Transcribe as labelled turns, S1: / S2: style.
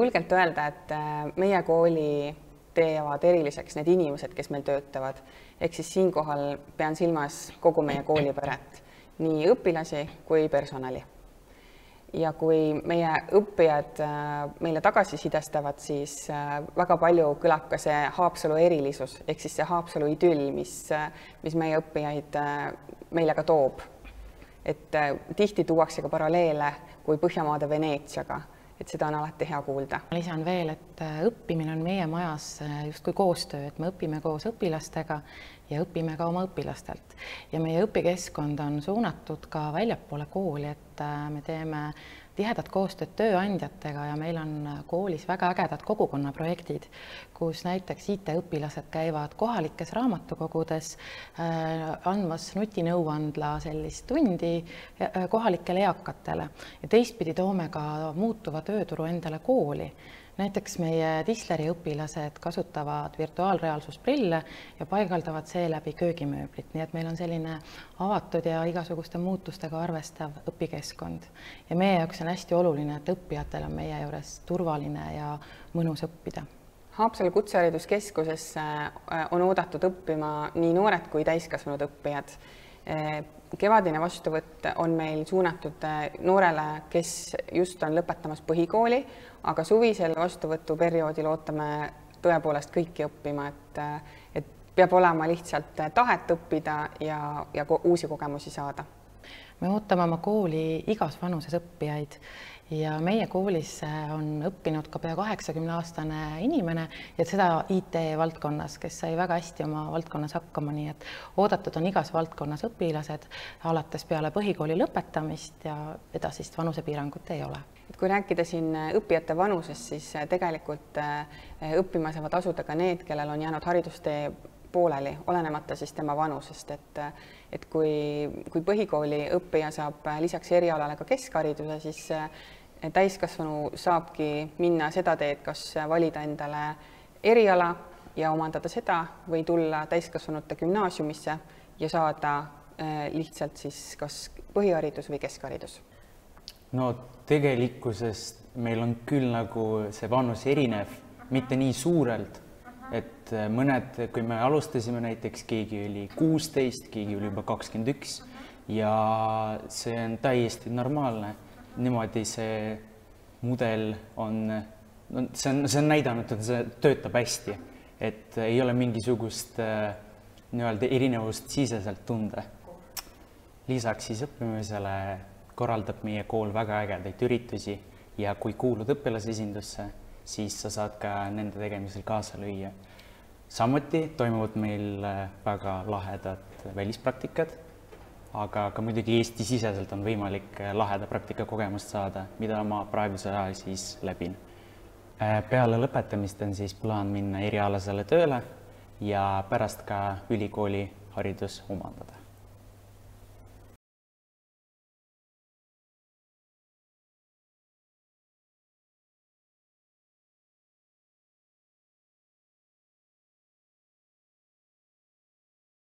S1: julgelt öelda, et meie kooli teevad eriliseks need inimesed, kes meil töötavad. Ehk siis siinkohal pean silmas kogu meie kooliperet, nii õpilasi kui personali. Ja kui meie õppijad meile tagasisidestavad, siis väga palju kõlab ka see Haapsalu erilisus, ehk siis see Haapsalu idüll, mis meie õppijaid meile ka toob. Et tihti tuuakse ka paralleele kui Põhjamaade Veneetsiaga, et seda on alati hea kuulda.
S2: Lisan veel, et õppimine on meie majas justkui koostöö, et me õpime koos õpilastega ja õpime ka oma õpilastelt. Ja meie õpikeskkond on suunatud ka väljapoole kooli, et me teeme tihedat koostööd tööandjatega ja meil on koolis väga ägedad kogukonnaprojektid, kus näiteks IT-õpilased käivad kohalikes raamatukogudes andmas nutinõuandla sellist tundi kohalikele eakatele ja teistpidi toome ka muutuva tööturu endale kooli. Näiteks meie Tisleri õpilased kasutavad virtuaalreaalsusprille ja paigaldavad seeläbi köögimööblit, nii et meil on selline avatud ja igasuguste muutustega arvestav õpikeskkond. Ja meie jaoks on hästi oluline, et õppijatel on meie juures turvaline ja mõnus õppida.
S1: Haapsalu Kutsehariduskeskusesse on oodatud õppima nii noored kui täiskasvanud õppijad. Kevadine vastuvõtt on meil suunatud noorele, kes just on lõpetamas põhikooli, aga suvisel vastuvõtuperioodil ootame tõepoolest kõiki õppima, et peab olema lihtsalt tahet õppida ja uusi kogemusi saada.
S2: Me ootame oma kooli igas vanuses õppijaid ja meie koolis on õppinud ka pea 80-aastane inimene ja seda IT-valdkonnas, kes sai väga hästi oma valdkonnas hakkama, nii et oodatud on igas valdkonnas õpilased alates peale põhikooli lõpetamist ja edasist vanusepiirangut ei ole.
S1: Kui rääkida siin õppijate vanusest, siis tegelikult õppima saavad asuda ka need, kellel on jäänud haridustee pooleli, olenemata siis tema vanusest, et kui põhikooli õppija saab lisaks erialale ka keskhariduse, siis täiskasvanu saabki minna seda teed, kas valida endale eriala ja omandada seda või tulla täiskasvanute gümnaasiumisse ja saada lihtsalt siis kas põhiharidus või keskharidus.
S3: No tegelikkusest meil on küll nagu see vanus erinev, mitte nii suurelt, et mõned, kui me alustasime näiteks, keegi oli 16, keegi oli juba 21 ja see on täiesti normaalne. Niimoodi see mudel on, see on näidanud, et see töötab hästi, et ei ole mingisugust erinevust siseselt tunda. Lisaks siis õppimisele korraldab meie kool väga ägedaid üritusi ja kui kuulud õpilasesindusse, siis sa saad ka nende tegemisel kaasa lüüa. Samuti toimuvad meil väga lahedad välispraktikad, aga ka muidugi Eesti-siseselt on võimalik laheda praktikakogemust saada, mida ma praegusel ajal siis läbin. Peale lõpetamist on siis plaan minna erialasele tööle ja pärast ka ülikooli haridus omandada.